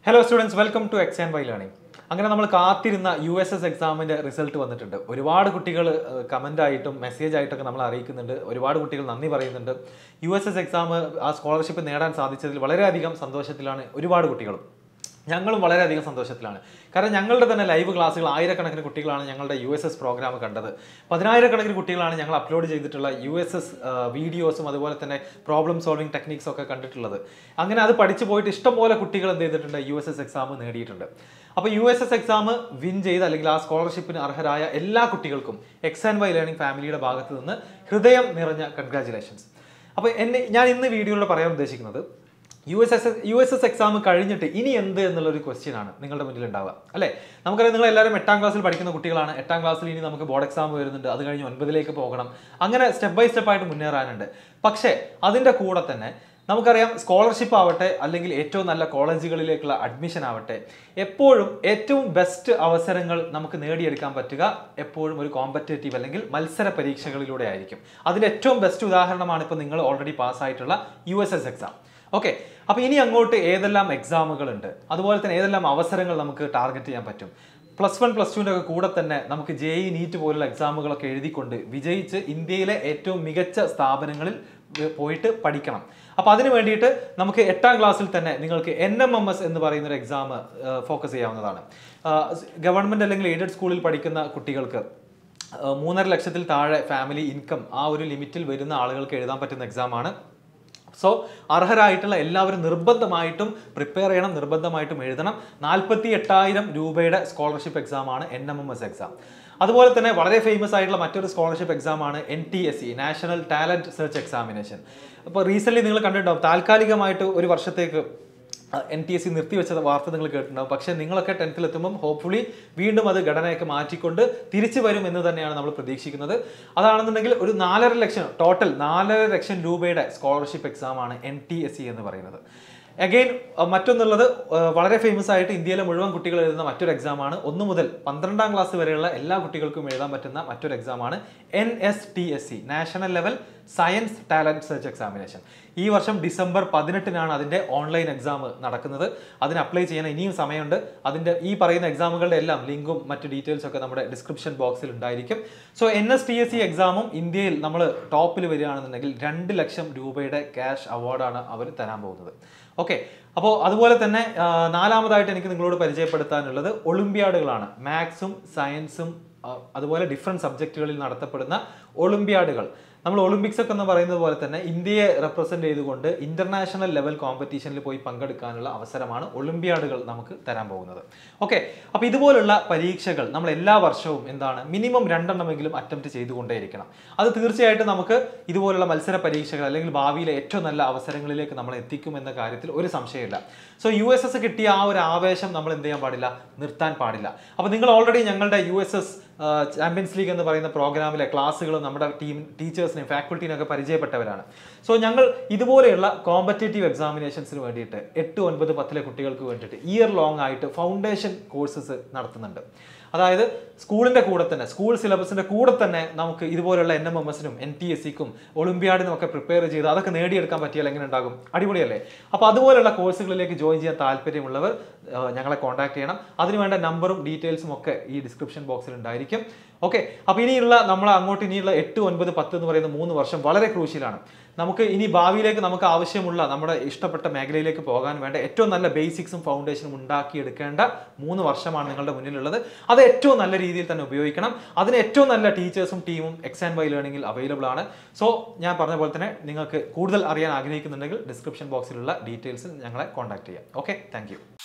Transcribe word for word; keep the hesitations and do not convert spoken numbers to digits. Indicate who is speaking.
Speaker 1: Hello students, welcome to XandY Learning. അങ്ങനെ നമ്മൾ കാത്തിരുന്ന U S S എക്സാമിന്റെ റിസൾട്ട് വന്നിട്ടുണ്ട്. ഒരുപാട് കുട്ടികൾ കമന്റ് ആയിട്ടും മെസ്സേജ് ആയിട്ടൊക്കെ നമ്മൾ അറിയിക്കുന്നുണ്ട്. ഒരുപാട് കുട്ടികൾ നന്ദി പറയുന്നുണ്ട്. U S S എക്സാം ആ സ്കോളർഷിപ്പ് നേടാൻ സാധിച്ചതിൽ വളരെയധികം സന്തോഷത്തിലാണ് ഒരുപാട് കുട്ടികളും. ഞങ്ങളും വളരെയധികം സന്തോഷത്തിലാണ്. കാരണം ഞങ്ങളുടെ തന്നെ ലൈവ് ക്ലാസ്സുകൾ ആയിരക്കണക്കിന് കുട്ടികളാണ് ഞങ്ങളുടെ U S S പ്രോഗ്രാം കണ്ടത്. പതിനായിരക്കണക്കിന് കുട്ടികളാണ് ഞങ്ങൾ അപ്ലോഡ് ചെയ്തിട്ടുള്ള U S S വീഡിയോസും അതുപോലെ തന്നെ പ്രോബ്ലം സോൾവിംഗ് ടെക്നിക്സ് ഒക്കെ കണ്ടിട്ടുള്ളത്. അങ്ങനെ അത് പഠിച്ചു പോയിട്ട് ഇഷ്ടംപോലെ കുട്ടികൾ എന്ത് ചെയ്തിട്ടുണ്ട് U S S എക്സാം നേടിയിട്ടുണ്ട്. അപ്പോൾ U S S exam win ചെയ്ത് അല്ലെങ്കിൽ ആ സ്കോളർഷിപ്പിന് അർഹരായ എല്ലാ കുട്ടികൾക്കും XandY Learning ഫാമിലിയുടെ ഭാഗത്ത് നിന്ന് ഹൃദയം നിറഞ്ഞ കൺഗ്രാറ്റുലേഷൻസ്. അപ്പോൾ എന്നെ ഞാൻ ഇന്ന് വീഡിയോയിൽ പറയാൻ ഉദ്ദേശിക്കുന്നത് U S S U S S exam കഴിഞ്ഞിട്ട് ഇനി എന്ത് എന്നുള്ളൊരു ക്വസ്റ്റ്യൻ ആണ് നിങ്ങളുടെ മുന്നിൽ ഉണ്ടാവുക അല്ലേ. നമുക്കറിയാം നിങ്ങൾ എല്ലാവരും എട്ടാം ക്ലാസ്സിൽ പഠിക്കുന്ന കുട്ടികളാണ്. എട്ടാം ക്ലാസ്സിൽ ഇനി നമുക്ക് ബോർഡ് എക്സാം വരുന്നുണ്ട്. അത് കഴിഞ്ഞ് ഒൻപതിലേക്ക് പോകണം. അങ്ങനെ സ്റ്റെപ്പ് ബൈ സ്റ്റെപ്പ് ആയിട്ട് മുന്നേറാനുണ്ട്. പക്ഷേ അതിൻ്റെ കൂടെ തന്നെ നമുക്കറിയാം സ്കോളർഷിപ്പ് ആവട്ടെ അല്ലെങ്കിൽ ഏറ്റവും നല്ല കോളേജുകളിലേക്കുള്ള അഡ്മിഷൻ ആവട്ടെ എപ്പോഴും ഏറ്റവും ബെസ്റ്റ് അവസരങ്ങൾ നമുക്ക് നേടിയെടുക്കാൻ പറ്റുക എപ്പോഴും ഒരു കോമ്പറ്റേറ്റീവ് അല്ലെങ്കിൽ മത്സര പരീക്ഷകളിലൂടെ ആയിരിക്കും. അതിൻ്റെ ഏറ്റവും ബെസ്റ്റ് ഉദാഹരണമാണ് ഇപ്പോൾ നിങ്ങൾ ഓൾറെഡി പാസ്സായിട്ടുള്ള U S S exam. Okay, അപ്പോൾ ഇനി അങ്ങോട്ട് ഏതെല്ലാം എക്സാമുകളുണ്ട്, അതുപോലെ തന്നെ ഏതെല്ലാം അവസരങ്ങൾ നമുക്ക് ടാർഗറ്റ് ചെയ്യാൻ പറ്റും. പ്ലസ് വൺ പ്ലസ് ടുവിൻ്റെ ഒക്കെ കൂടെ തന്നെ നമുക്ക് ജെ ഇ നീറ്റ് പോലുള്ള എക്സാമുകളൊക്കെ എഴുതിക്കൊണ്ട് വിജയിച്ച് ഇന്ത്യയിലെ ഏറ്റവും മികച്ച സ്ഥാപനങ്ങളിൽ പോയിട്ട് പഠിക്കണം. അപ്പോൾ അതിന് വേണ്ടിയിട്ട് നമുക്ക് എട്ടാം ക്ലാസ്സിൽ തന്നെ നിങ്ങൾക്ക് എൻ എം എം എസ് എന്ന് പറയുന്ന ഒരു എക്സാം ഫോക്കസ് ചെയ്യാവുന്നതാണ്. ഗവൺമെൻറ് അല്ലെങ്കിൽ എയ്ഡഡ് സ്കൂളിൽ പഠിക്കുന്ന കുട്ടികൾക്ക് മൂന്നര ലക്ഷത്തിൽ താഴെ ഫാമിലി ഇൻകം ആ ഒരു ലിമിറ്റിൽ വരുന്ന ആളുകൾക്ക് എഴുതാൻ പറ്റുന്ന എക്സാമാണ്. സോ അർഹരായിട്ടുള്ള എല്ലാവരും നിർബന്ധമായിട്ടും പ്രിപ്പയർ ചെയ്യണം, നിർബന്ധമായിട്ടും എഴുതണം. നാൽപ്പത്തി എട്ടായിരം രൂപയുടെ സ്കോളർഷിപ്പ് എക്സാമാണ് N M M S exam. അതുപോലെ തന്നെ വളരെ ഫേമസ് ആയിട്ടുള്ള മറ്റൊരു സ്കോളർഷിപ്പ് എക്സാമാണ് N T S E national talent search examination. അപ്പോൾ റീസെൻ്റ്ലി നിങ്ങൾ കണ്ടിട്ടുണ്ടാവും താൽക്കാലികമായിട്ട് ഒരു വർഷത്തേക്ക് N T S E നിർത്തിവെച്ച വാർത്ത നിങ്ങൾ കേട്ടിട്ടുണ്ടാവും. പക്ഷേ നിങ്ങളൊക്കെ ടെൻത്തിലെത്തുമ്പം ഹോപ്പ്ഫുള്ളി വീണ്ടും അത് ഘടനയൊക്കെ മാറ്റിക്കൊണ്ട് തിരിച്ചു വരും എന്ന് തന്നെയാണ് നമ്മൾ പ്രതീക്ഷിക്കുന്നത്. അതാണെന്നുണ്ടെങ്കിൽ ഒരു നാലര ലക്ഷം ടോട്ടൽ നാലര ലക്ഷം രൂപയുടെ സ്കോളർഷിപ്പ് എക്സാമാണ് N T S E എന്ന് പറയുന്നത്. അഗെയിൻ മറ്റൊന്നുള്ളത് വളരെ ഫേമസ് ആയിട്ട് ഇന്ത്യയിലെ മുഴുവൻ കുട്ടികൾ എഴുതുന്ന മറ്റൊരു എക്സാമാണ്. ഒന്ന് മുതൽ പന്ത്രണ്ടാം ക്ലാസ് വരെയുള്ള എല്ലാ കുട്ടികൾക്കും എഴുതാൻ പറ്റുന്ന മറ്റൊരു എക്സാമാണ് N S T S E national level science talent search examination. ഈ വർഷം ഡിസംബർ പതിനെട്ടിനാണ് അതിൻ്റെ ഓൺലൈൻ എക്സാം നടക്കുന്നത്. അതിന് അപ്ലൈ ചെയ്യാൻ ഇനിയും സമയമുണ്ട്. അതിൻ്റെ ഈ പറയുന്ന എക്സാമുകളുടെ എല്ലാം ലിങ്കും മറ്റ് ഡീറ്റെയിൽസും ഒക്കെ നമ്മുടെ ഡിസ്ക്രിപ്ഷൻ ബോക്സിൽ ഉണ്ടായിരിക്കും. So N S T S E എക്സാമും ഇന്ത്യയിൽ നമ്മൾ ടോപ്പിൽ വരികയാണെന്നുണ്ടെങ്കിൽ രണ്ട് ലക്ഷം രൂപയുടെ ക്യാഷ് അവാർഡാണ് അവർ തരാൻ പോകുന്നത്. ഓക്കെ, അപ്പോൾ അതുപോലെ തന്നെ നാലാമതായിട്ട് എനിക്ക് നിങ്ങളോട് പരിചയപ്പെടുത്താനുള്ളത് ഒളിമ്പ്യാഡുകളാണ്. മാത്സും സയൻസും അതുപോലെ ഡിഫറെൻറ്റ് സബ്ജക്റ്റുകളിൽ നടത്തപ്പെടുന്ന ഒളിമ്പ്യാഡുകൾ. നമ്മൾ ഒളിമ്പിക്സ് ഒക്കെ എന്ന് പറയുന്നത് പോലെ തന്നെ ഇന്ത്യയെ റെപ്രസെൻറ്റ് ചെയ്തുകൊണ്ട് ഇന്റർനാഷണൽ ലെവൽ കോമ്പറ്റീഷനിൽ പോയി പങ്കെടുക്കാനുള്ള അവസരമാണ് ഒളിമ്പ്യാഡുകൾ നമുക്ക് തരാൻ പോകുന്നത്. ഓക്കെ, അപ്പോൾ ഇതുപോലുള്ള പരീക്ഷകൾ നമ്മൾ എല്ലാ വർഷവും എന്താണ് മിനിമം രണ്ടെണ്ണമെങ്കിലും അറ്റംപ്റ്റ് ചെയ്തുകൊണ്ടേയിരിക്കണം. അത് തീർച്ചയായിട്ടും നമുക്ക് ഇതുപോലുള്ള മത്സര പരീക്ഷകൾ അല്ലെങ്കിൽ ഭാവിയിലെ ഏറ്റവും നല്ല അവസരങ്ങളിലേക്ക് നമ്മൾ എത്തിക്കുമെന്ന കാര്യത്തിൽ ഒരു സംശയമില്ല. സോ U S S കിട്ടിയ ആ ഒരു ആവേശം നമ്മൾ എന്ത് ചെയ്യാൻ പാടില്ല, നിർത്താൻ പാടില്ല. അപ്പോൾ നിങ്ങൾ ഓൾറെഡി ഞങ്ങളുടെ U S S champions league എന്ന് പറയുന്ന പ്രോഗ്രാമിലെ ക്ലാസ്സുകളും നമ്മുടെ ടീം ടീച്ചേഴ്സിനെയും ഫാക്കൽറ്റീനെയൊക്കെ പരിചയപ്പെട്ടവരാണ്. സോ ഞങ്ങൾ ഇതുപോലെയുള്ള കോമ്പറ്റേറ്റീവ് എക്സാമിനേഷൻസിന് വേണ്ടിയിട്ട് എട്ട് ഒൻപത് പത്തിലെ കുട്ടികൾക്ക് വേണ്ടിയിട്ട് ഇയർ ലോങ് ആയിട്ട് ഫൗണ്ടേഷൻ കോഴ്സസ് നടത്തുന്നുണ്ട്. അതായത് സ്കൂളിൻ്റെ കൂടെ തന്നെ സ്കൂൾ സിലബസിൻ്റെ കൂടെ തന്നെ നമുക്ക് ഇതുപോലുള്ള എൻ എം എം എസിനും എൻ ടി എസ് സിക്കും ഒളിമ്പ്യാഡിനും ഒക്കെ പ്രിപ്പയർ ചെയ്ത് അതൊക്കെ നേടിയെടുക്കാൻ പറ്റിയാൽ എങ്ങനെ ഉണ്ടാകും, അടിപൊളിയല്ലേ. അപ്പോൾ അതുപോലെയുള്ള കോഴ്സുകളിലേക്ക് ജോയിൻ ചെയ്യാൻ താല്പര്യമുള്ളവർ ഞങ്ങളെ കോൺടാക്ട് ചെയ്യണം. അതിനുവേണ്ട നമ്പറും ഡീറ്റെയിൽസും ഒക്കെ ഈ ഡിസ്ക്രിപ്ഷൻ ബോക്സിൽ ഉണ്ടായിരിക്കും. ഓക്കെ, അപ്പോൾ ഇനിയുള്ള നമ്മൾ അങ്ങോട്ട് ഇനിയുള്ള എട്ട് ഒൻപത് പത്ത് എന്ന് പറയുന്ന മൂന്ന് വർഷം വളരെ ക്രൂഷ്യലാണ്. നമുക്ക് ഇനി ഭാവിയിലേക്ക് നമുക്ക് ആവശ്യമുള്ള നമ്മുടെ ഇഷ്ടപ്പെട്ട മേഖലയിലേക്ക് പോകാൻ വേണ്ട ഏറ്റവും നല്ല ബേസിക്സും ഫൗണ്ടേഷനും ഉണ്ടാക്കിയെടുക്കേണ്ട മൂന്ന് വർഷമാണ് നിങ്ങളുടെ മുന്നിലുള്ളത്. അത് ഏറ്റവും നല്ല രീതിയിൽ തന്നെ ഉപയോഗിക്കണം. അതിന് ഏറ്റവും നല്ല ടീച്ചേഴ്സും ടീമും XandY Learningൽ അവൈലബിൾ ആണ്. സോ ഞാൻ പറഞ്ഞ പോലെ തന്നെ നിങ്ങൾക്ക് കൂടുതൽ അറിയാൻ ആഗ്രഹിക്കുന്നുണ്ടെങ്കിൽ ഡിസ്ക്രിപ്ഷൻ ബോക്സിലുള്ള ഡീറ്റെയിൽസ് ഞങ്ങളെ കോൺടാക്ട് ചെയ്യാം. Okay, thank U.